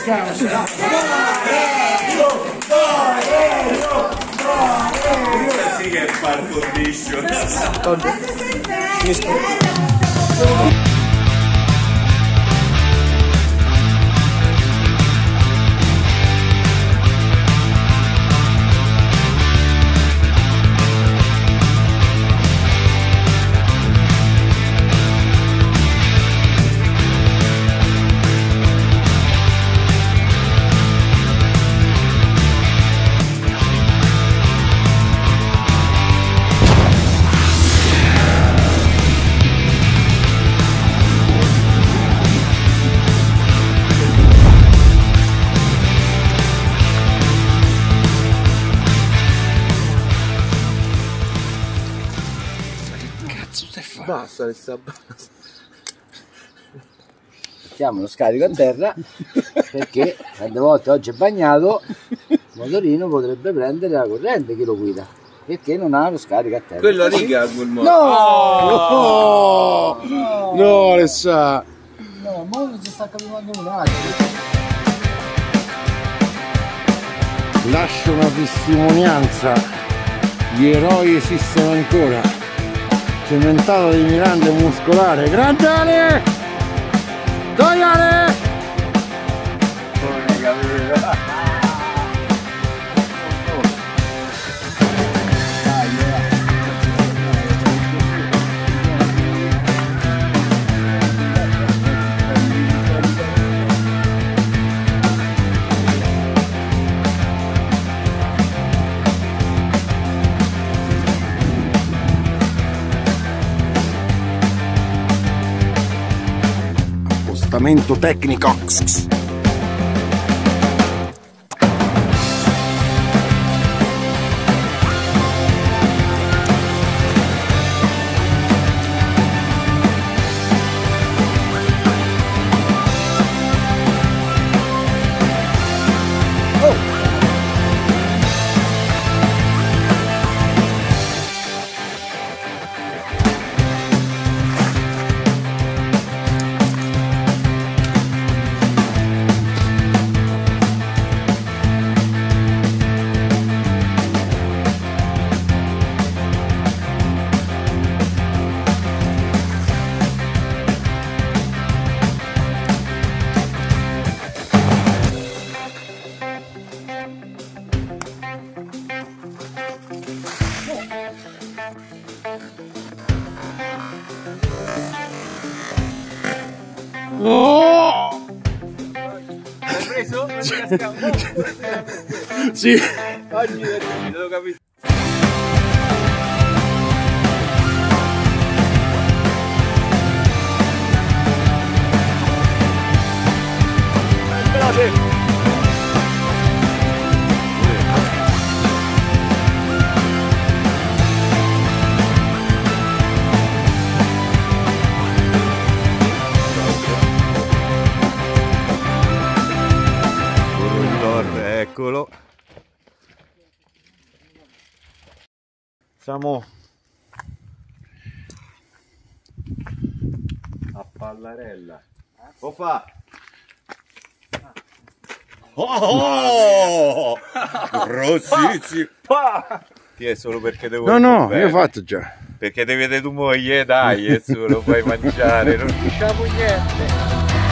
scherzo. Sì che è par condition. Basta, mettiamo lo scarico a terra perché tante volte oggi è bagnato, il motorino potrebbe prendere la corrente chi lo guida perché non ha lo scarico a terra. Quello riga quel modo. No, Alessà. No, ma non ci sta capendo un attimo. Lascio una testimonianza. Gli eroi esistono ancora. Cementato di Miranda muscolare. Grande Ale! Dai Ale! Appostamento tecnico. Oh! L'hai preso? Sì. Oggi lo capisco. Veloce! Eccolo. Siamo A Pallarella. Opa! Oh! Rossissimo! Ti è solo perché devo... No, io ho fatto già. Perché devi vedere tu moglie, dai, e su lo puoi mangiare, non diciamo niente.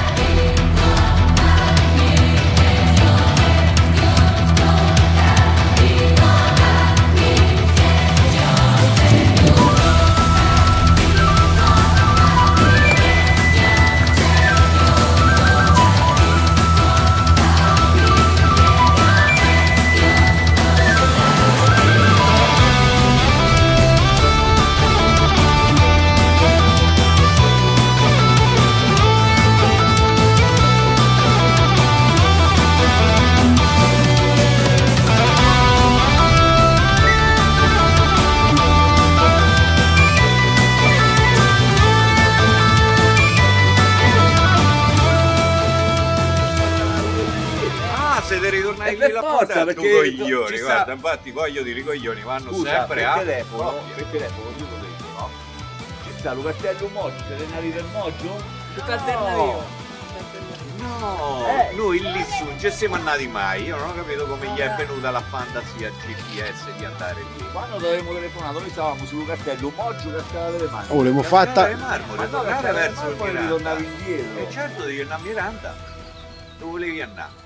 Siete ritornati qui la porta perché coglioni, guarda, infatti voglio dire i coglioni vanno sempre a telefono, per telefono io lo vedo, no? Ci sta Lucastello Moggio, siete nati del Moggio? No, noi lì su non ci siamo andati mai, io non ho capito come gli è venuta la fantasia GPS di andare lì. Quando avevamo telefonato noi stavamo sul castello Moggio, Cascata delle Marmore. Oh, l'abbiamo fatta. Le Marmore, Ma no, tornare verso il poi Miranda. ritornavi indietro. E certo devi andare a Miranda. Dove volevi andare?